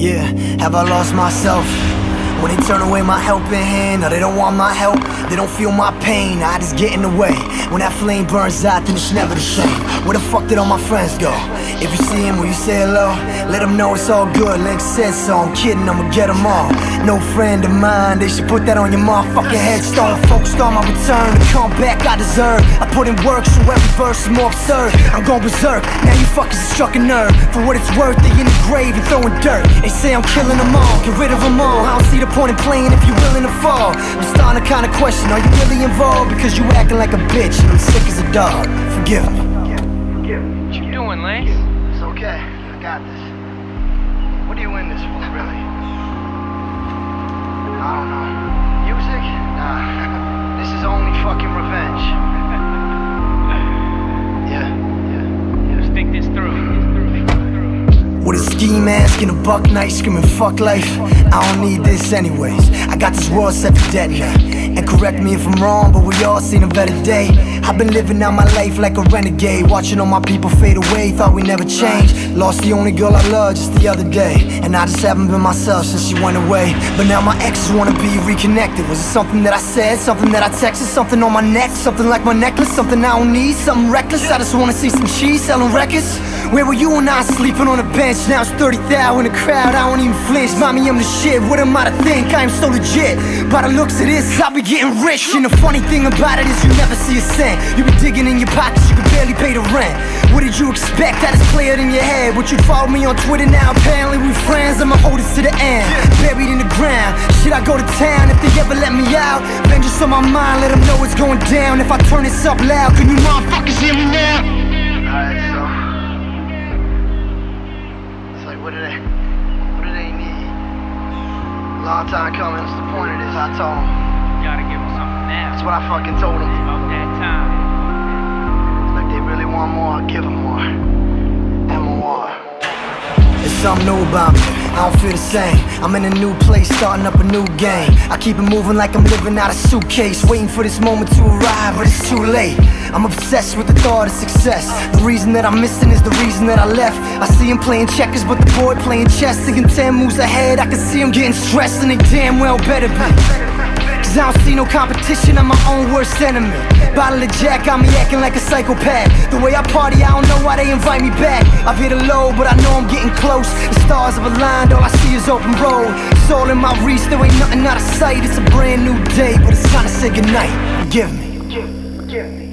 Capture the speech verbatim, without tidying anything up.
Yeah, have I lost myself? When they turn away my helping hand, or they don't want my help, they don't feel my pain, I just get in the way. When that flame burns out, then it's never the same. Where the fuck did all my friends go? If you see him, will you say hello? Let them know it's all good, Link said so, I'm kidding, I'ma get them all. No friend of mine, they should put that on your motherfucking headstone. Focused on my return, the comeback I deserve. I put in work, so every verse is more absurd. I'm going berserk, now you fuckers have struck a nerve. For what it's worth, they in the grave and throwing dirt. They say I'm killing them all, get rid of them all. I don't see the point in playing if you're willing to fall. I'm starting to kind of question, are you really involved? Because you acting like a bitch and I'm sick as a dog. Forgive me. What you doing, Lance? It's okay, I got this. What are you in this for, really? I don't know. Music? Nah, this is only fucking revenge. Yeah, yeah. Let's think this through. With a ski mask and a buck knife screaming fuck life, I don't need this anyways. I got this world set to detonate. And correct me if I'm wrong, but we all seen a better day. I've been living out my life like a renegade, watching all my people fade away, thought we never changed. Lost the only girl I loved just the other day, and I just haven't been myself since she went away. But now my exes wanna be reconnected. Was it something that I said, something that I texted, something on my neck, something like my necklace, something I don't need, something reckless? I just wanna see some cheese selling records. Where were you when I was sleeping on a bench? Now it's thirty thousand in the crowd, I don't even flinch. Mommy, I'm the shit, what am I to think? I am so legit. By the looks of this, I'll be getting rich. And the funny thing about it is you never see a cent. You be digging in your pockets, you can barely pay the rent. What did you expect? I just play it in your head. Would you follow me on Twitter now? Apparently we friends, I'ma hold it to the end. Buried in the ground, should I go to town if they ever let me out? Vengeance on my mind, let them know it's going down. If I turn this up loud, can you motherfuckers hear me now? Alright, so what do they, what do they need? Long time coming, what's the point of this? I told them. You gotta give them something now. That's what I fucking told them. It's about that time. It's like they really want more, I'll give them more. And more. There's something new about me, I don't feel the same. I'm in a new place, starting up a new game. I keep it moving like I'm living out a suitcase, waiting for this moment to arrive, but it's too late. I'm obsessed with the thought of success. The reason that I'm missing is the reason that I left. I see him playing checkers, but the boy playing chess, thinking ten moves ahead. I can see him getting stressed, and they damn well better be. Cause I don't see no competition, I'm my own worst enemy. Bottle of Jack got me acting like a psychopath. The way I party, I don't know why they invite me back. I've hit a low, but I know I'm getting close. The stars have aligned, all I see is open road. It's all in my reach, there ain't nothing out of sight. It's a brand new day, but it's time to say goodnight. Forgive me. Forgive me.